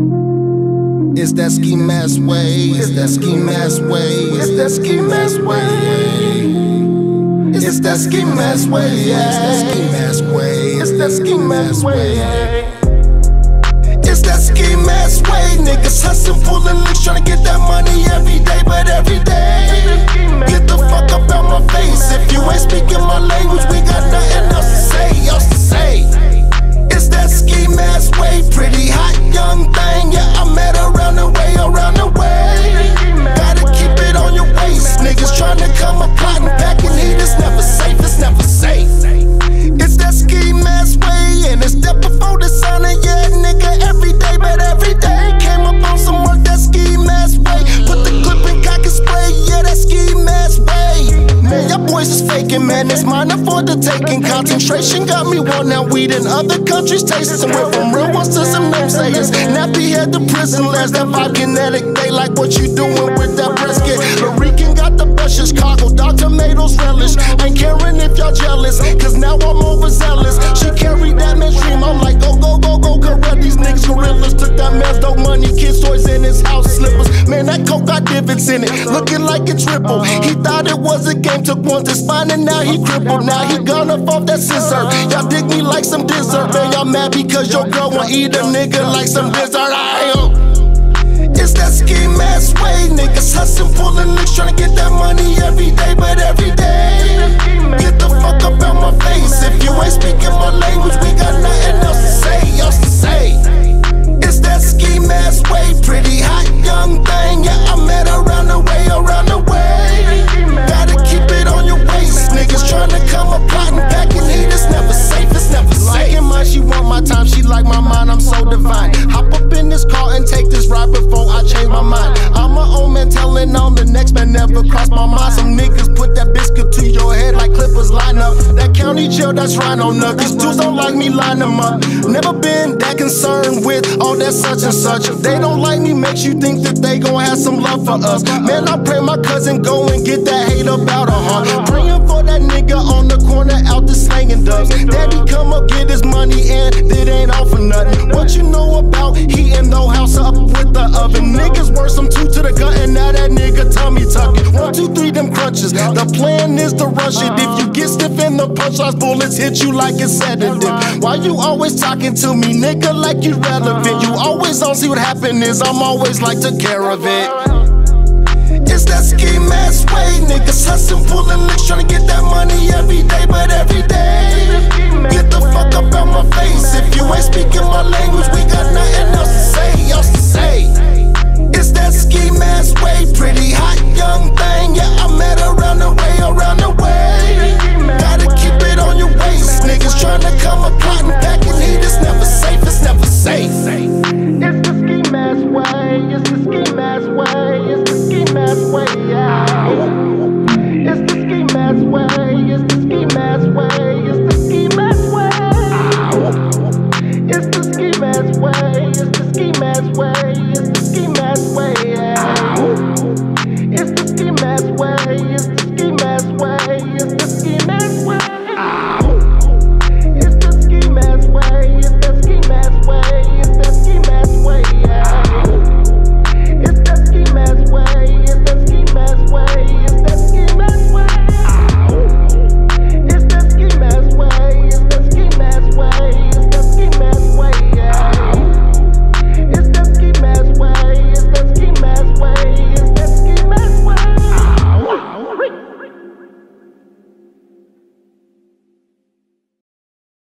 It's that ski mask way. It's that ski mask way. It's that ski mask way. It's that ski mask way. It's that ski mask way. It's that ski mask way. It's that ski mask way. Niggas hustling, pulling licks, trying to get that money every day, but every day. Get the fuck up out my face. If you ain't speaking my language, we got nothing else to say. Else to say. It's that ski mask way. Pretty hot young thing. Yeah, I met her around the way, around the way. Gotta keep it on your waist. Niggas trying to come up plotting, packing heat. It's never safe. It's never safe. It's that ski mask way. And it's step before the sun. And yeah, nigga, every day, but every day. Came up on some work, that ski mask way. Put the clip in cock and spray. Yeah, that ski mask way. Man, y'all boys is faking, man. It's mine for the taking. Concentration got me wanting out weed in other countries tasting. Went from real ones to some namesayers. Nappy head to prison lands. That vibe kinetic. They like what you doing with that brisket. Larican got the best Chicago. Dog tomatoes relish. Ain't caring if y'all jealous, cause now I'm overzealous. She carried that man's dream. I'm like, go, go, go, go, correct these niggas gorillas. Took that man's dope money, kids' toys in his house slippers. Man, that coke got divots in it, looking like a triple. He thought it was a game, took one to spine and now he crippled. Now he gone up off that scissor. Y'all dig me like some dessert. Man, y'all mad because your girl won't eat a nigga like some dessert. It's that ski mask way. Niggas hustling, pulling licks, trying to get that money every day, but every day. Get the fuck up out my face. If you ain't speaking my language, we got nothing else to say. Else to say. It's that ski mask way. Pretty hot young thing. Yeah, I met her around the way, around the way. Gotta keep it on your waist. Niggas trying to come up plotting, packing heat. It's never safe. It's never safe. Liking mine, she want my time. She like my mind. I'm so divine. Hop up in this car and take this ride before I change my mind. I'm my own man, telling on the next man. Never crossed my mind. Some niggas put that biscuit to your head like clippers line up. That county jail, that's rhino nut. These dudes don't like me, line them up. Never been that concerned with all that such and such. They don't like me, makes you think that they gon' have some love for us. Man, I pray my cousin go and get that hate up out of her. Praying for that nigga on the corner out the slanging dubs. Daddy come up, get his money and it ain't all for nothing. What you know about heating the house up with the oven? Niggas worse, I'm two to the gut and now that nigga tummy tucking. 1, 2, 3, them crunches. The plan is to rush it. If you get stiff in the punchlines, bullets hit you like a sedative. Why you always talking to me, nigga, like you relevant? You always don't see what happened is I'm always like took care of it. It's that ski mask way. Niggas hustling, pulling licks, trying to get that money every day, but every day. Get the fuck up out my face. If you ain't speaking my language, we got nothing else to say.